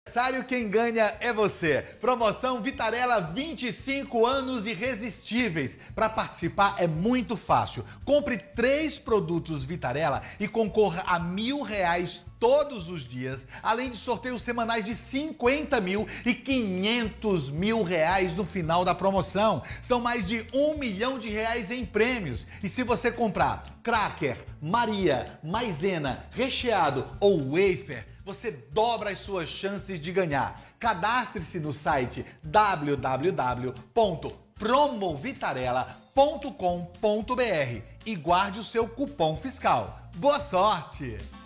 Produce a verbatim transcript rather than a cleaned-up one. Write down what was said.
Aniversário, quem ganha é você. Promoção Vitarella vinte e cinco anos irresistíveis. Para participar é muito fácil. Compre três produtos Vitarella e concorra a mil reais todos os dias, além de sorteios semanais de cinquenta mil e quinhentos mil reais no final da promoção. São mais de um milhão de reais em prêmios. E se você comprar cracker, Maria, maisena, recheado ou wafer, você dobra as suas chances de ganhar. Cadastre-se no site w w w ponto promovitarella ponto com ponto b r e guarde o seu cupom fiscal. Boa sorte!